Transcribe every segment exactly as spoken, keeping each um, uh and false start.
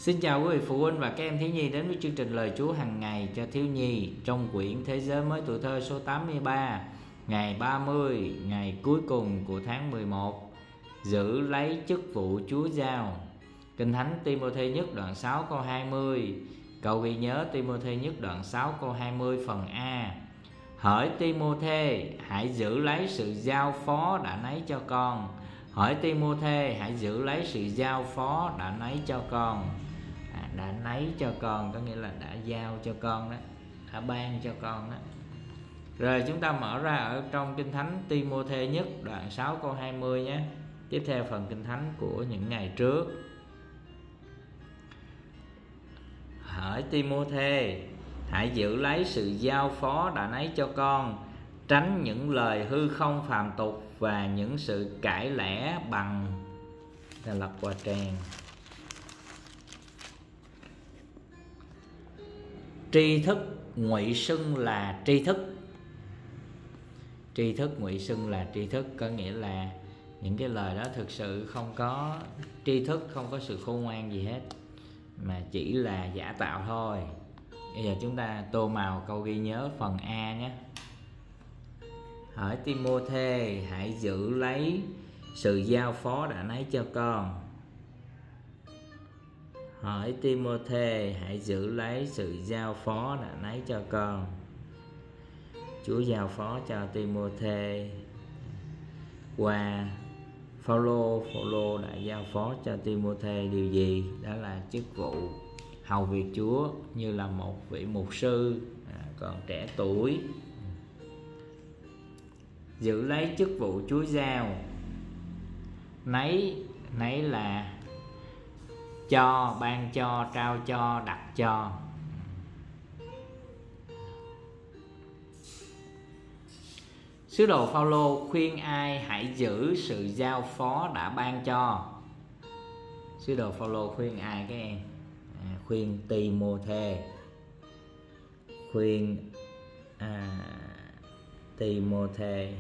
Xin chào quý vị phụ huynh và các em thiếu nhi đến với chương trình Lời Chúa hàng ngày cho thiếu nhi trong quyển Thế giới mới tuổi thơ số tám mươi ba, ngày ba mươi, ngày cuối cùng của tháng mười một. Giữ lấy chức vụ Chúa giao. Kinh Thánh Ti-mô-thê nhất đoạn sáu câu hai mươi. Câu ghi nhớ Ti-mô-thê nhất đoạn sáu câu hai mươi phần A. Hỡi Ti-mô-thê, hãy giữ lấy sự giao phó đã nấy cho con. Hỡi Ti-mô-thê, hãy giữ lấy sự giao phó đã nấy cho con. À, đã nấy cho con có nghĩa là đã giao cho con đó, đã ban cho con đó. Rồi chúng ta mở ra ở trong Kinh Thánh Ti-mô-thê nhất đoạn sáu câu hai mươi nhé. Tiếp theo phần Kinh Thánh của những ngày trước. Hỡi Ti-mô-thê, hãy giữ lấy sự giao phó đã nấy cho con, tránh những lời hư không phàm tục và những sự cãi lẽ bằng là lật qua trang. Tri thức ngụy xưng là tri thức. Tri thức ngụy xưng là tri thức có nghĩa là những cái lời đó thực sự không có tri thức, không có sự khôn ngoan gì hết, mà chỉ là giả tạo thôi. Bây giờ chúng ta tô màu câu ghi nhớ phần A nhé. Hỡi Ti-mô-thê, hãy giữ lấy sự giao phó đã nấy cho con. Hỡi Ti-mô-thê, hãy giữ lấy sự giao phó đã nấy cho con. Chúa giao phó cho Ti-mô-thê qua Phao-lô. Phao-lô đã giao phó cho Ti-mô-thê điều gì? Đó là chức vụ hầu việc Chúa như là một vị mục sư à, còn trẻ tuổi. Giữ lấy chức vụ Chúa giao. Nấy, nấy là cho, ban cho, trao cho, đặt cho. Sứ đồ Phao-lô khuyên ai hãy giữ sự giao phó đã ban cho. Sứ đồ Phao-lô khuyên ai các em? À, khuyên Ti-mô-thê. Khuyên à, Ti-mô-thê.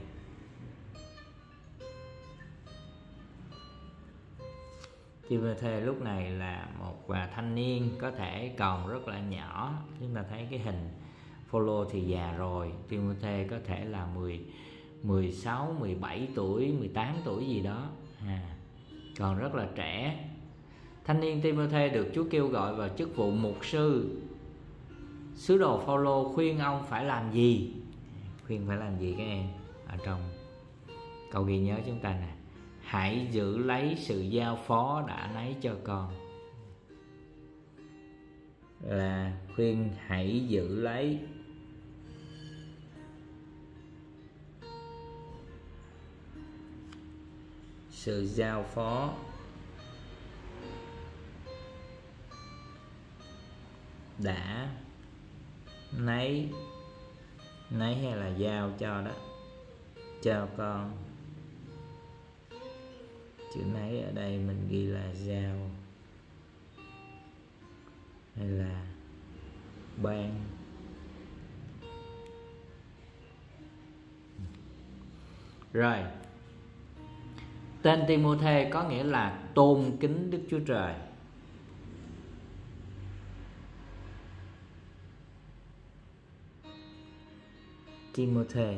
Ti-mô-thê lúc này là một thanh niên, có thể còn rất là nhỏ. Chúng ta thấy cái hình Phao-lô thì già rồi, Ti-mô-thê có thể là mười, mười sáu, mười bảy tuổi, mười tám tuổi gì đó, à, còn rất là trẻ. Thanh niên Ti-mô-thê được Chúa kêu gọi vào chức vụ mục sư. Sứ đồ Phao-lô khuyên ông phải làm gì? Khuyên phải làm gì các em? Ở trong câu ghi nhớ chúng ta nè. Hãy giữ lấy sự giao phó đã nấy cho con. Là khuyên hãy giữ lấy sự giao phó đã nấy, nấy hay là giao cho đó, cho con. Chữ nấy ở đây mình ghi là giao hay là ban. Rồi, tên Ti-mô-thê có nghĩa là tôn kính Đức Chúa Trời. Ti-mô-thê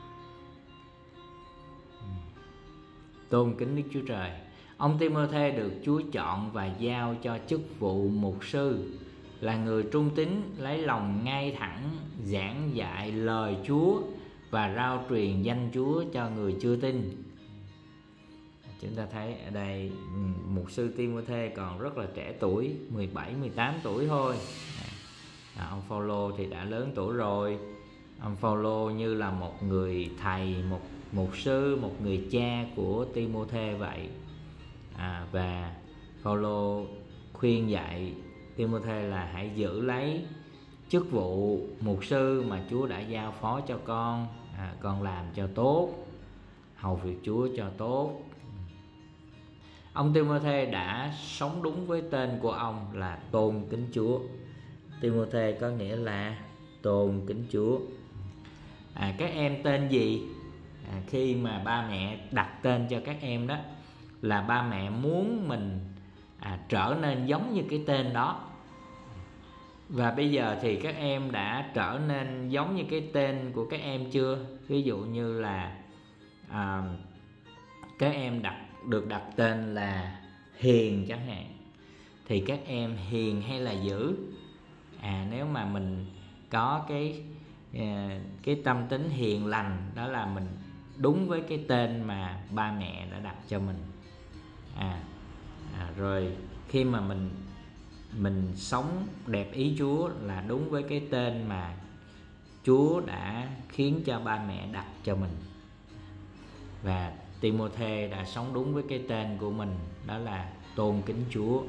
tôn kính Đức Chúa Trời. Ông Ti-mô-thê được Chúa chọn và giao cho chức vụ mục sư, là người trung tín, lấy lòng ngay thẳng, giảng dạy lời Chúa và rao truyền danh Chúa cho người chưa tin. Chúng ta thấy ở đây mục sư Ti-mô-thê còn rất là trẻ tuổi, mười bảy, mười tám tuổi thôi. À, ông Phao-lô thì đã lớn tuổi rồi. Ông Phao-lô như là một người thầy, một mục sư, một người cha của Ti-mô-thê vậy. À, và Phao-lô khuyên dạy Ti-mô-thê là hãy giữ lấy chức vụ mục sư mà Chúa đã giao phó cho con. À, con làm cho tốt, hầu việc Chúa cho tốt. Ông Ti-mô-thê đã sống đúng với tên của ông là tôn kính Chúa. Ti-mô-thê có nghĩa là tôn kính Chúa. À, các em tên gì? À, khi mà ba mẹ đặt tên cho các em đó, là ba mẹ muốn mình à, trở nên giống như cái tên đó. Và bây giờ thì các em đã trở nên giống như cái tên của các em chưa? Ví dụ như là à, các em đặt được đặt tên là Hiền chẳng hạn, thì các em hiền hay là dữ? À, nếu mà mình có cái cái tâm tính hiền lành, đó là mình đúng với cái tên mà ba mẹ đã đặt cho mình. À, à rồi khi mà mình mình sống đẹp ý Chúa là đúng với cái tên mà Chúa đã khiến cho ba mẹ đặt cho mình. Và Timôthê đã sống đúng với cái tên của mình, đó là tôn kính Chúa.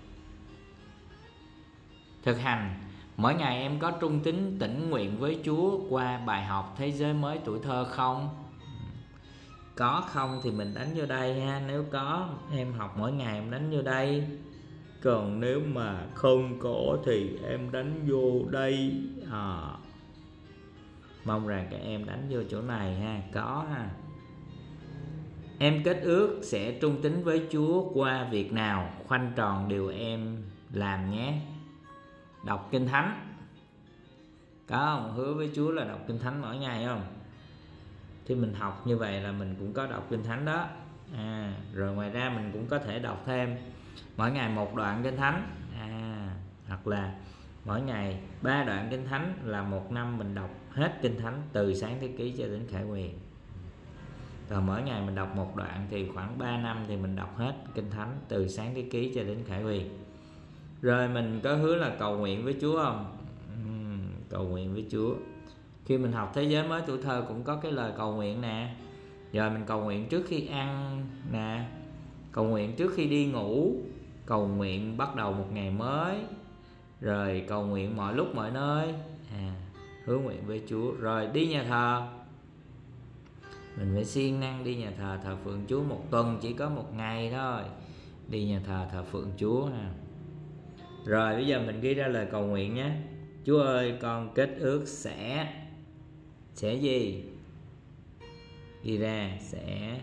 Thực hành, mỗi ngày em có trung tín tĩnh nguyện với Chúa qua bài học Thế giới mới tuổi thơ không? Có không thì mình đánh vô đây ha. Nếu có, em học mỗi ngày em đánh vô đây. Còn nếu mà không có thì em đánh vô đây. à. Mong rằng các em đánh vô chỗ này ha. Có ha. Em kết ước sẽ trung tín với Chúa qua việc nào? Khoanh tròn điều em làm nhé. Đọc Kinh Thánh. Có không? Hứa với Chúa là đọc Kinh Thánh mỗi ngày không? Thì mình học như vậy là mình cũng có đọc Kinh Thánh đó. à, Rồi ngoài ra mình cũng có thể đọc thêm mỗi ngày một đoạn Kinh Thánh. à, Hoặc là mỗi ngày ba đoạn Kinh Thánh, là một năm mình đọc hết Kinh Thánh từ Sáng Thế Ký cho đến Khải Huyền. Còn mỗi ngày mình đọc một đoạn thì khoảng ba năm thì mình đọc hết Kinh Thánh từ Sáng Thế Ký cho đến Khải Huyền. Rồi mình có hứa là cầu nguyện với Chúa không? uhm, Cầu nguyện với Chúa. Khi mình học Thế giới mới tuổi thơ cũng có cái lời cầu nguyện nè. Rồi mình cầu nguyện trước khi ăn nè, cầu nguyện trước khi đi ngủ, cầu nguyện bắt đầu một ngày mới, rồi cầu nguyện mọi lúc mọi nơi. à, Hứa nguyện với Chúa. Rồi đi nhà thờ, mình phải siêng năng đi nhà thờ, thờ phượng Chúa. Một tuần chỉ có một ngày thôi, đi nhà thờ thờ phượng Chúa ha. Rồi bây giờ mình ghi ra lời cầu nguyện nhé. Chúa ơi, con kết ước sẽ Sẽ gì? Ghi ra sẽ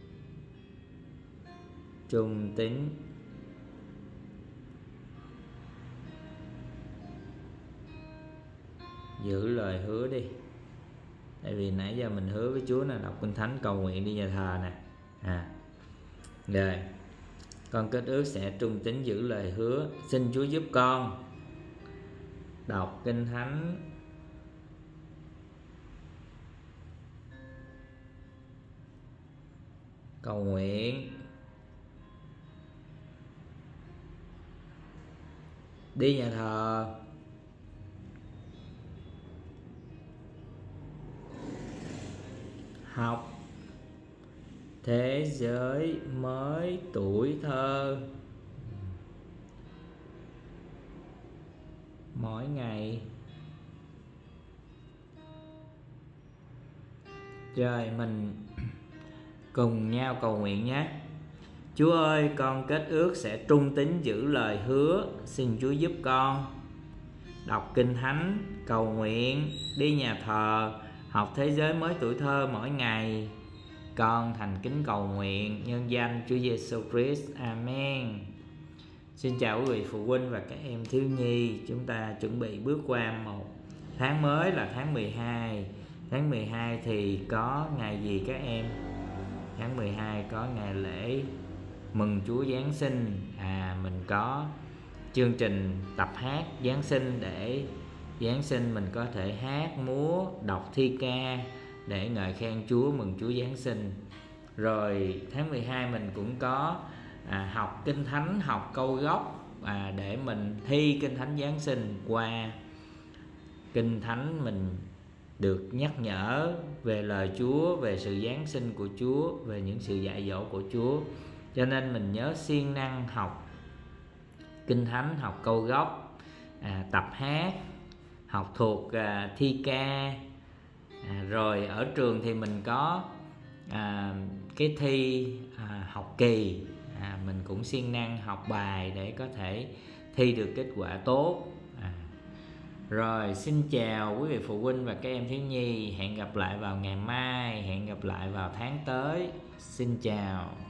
trung tín giữ lời hứa đi. Tại vì nãy giờ mình hứa với Chúa là đọc Kinh Thánh, cầu nguyện, đi nhà thờ nè. à Rồi, con kết ước sẽ trung tín giữ lời hứa. Xin Chúa giúp con đọc Kinh Thánh, cầu nguyện, đi nhà thờ, học Thế giới mới tuổi thơ mỗi ngày. Rồi mình cùng nhau cầu nguyện nhé. Chúa ơi, con kết ước sẽ trung tín giữ lời hứa. Xin Chúa giúp con đọc Kinh Thánh, cầu nguyện, đi nhà thờ, học Thế giới mới tuổi thơ mỗi ngày. Con thành kính cầu nguyện nhân danh Chúa Giêsu Christ. Amen. Xin chào quý vị phụ huynh và các em thiếu nhi. Chúng ta chuẩn bị bước qua một tháng mới là tháng mười hai. Tháng mười hai thì có ngày gì các em? Tháng mười hai có ngày lễ mừng Chúa Giáng sinh. À, mình có chương trình tập hát Giáng sinh, để Giáng sinh mình có thể hát, múa, đọc thi ca để ngợi khen Chúa, mừng Chúa Giáng sinh. Rồi tháng mười hai mình cũng có à, học Kinh Thánh, học câu gốc à, để mình thi Kinh Thánh Giáng sinh. Qua Kinh Thánh mình được nhắc nhở về lời Chúa, về sự Giáng sinh của Chúa, về những sự dạy dỗ của Chúa. Cho nên mình nhớ siêng năng học Kinh Thánh, học câu gốc, à, tập hát, học thuộc à, thi ca. à, Rồi ở trường thì mình có à, cái thi à, học kỳ. à, Mình cũng siêng năng học bài để có thể thi được kết quả tốt. à, Rồi xin chào quý vị phụ huynh và các em thiếu nhi. Hẹn gặp lại vào ngày mai, hẹn gặp lại vào tháng tới. Xin chào.